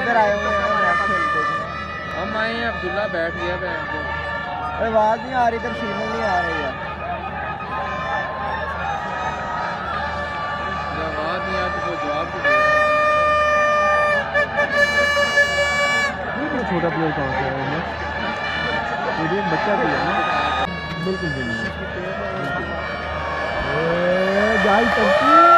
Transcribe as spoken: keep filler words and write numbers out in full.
इधर आए हुए हैं मैच खेलते थे। हम आए हैं, अब्दुल्ला बैठ गया बहन को। आवाज़ नहीं आ रही, इधर सिग्नल नहीं आ रही है। आवाज़ नहीं आती तो जवाब भी दे रहा। छोटा प्लेयर कौन सा है? ये बच्चा भी है ना, बिल्कुल भी नहीं।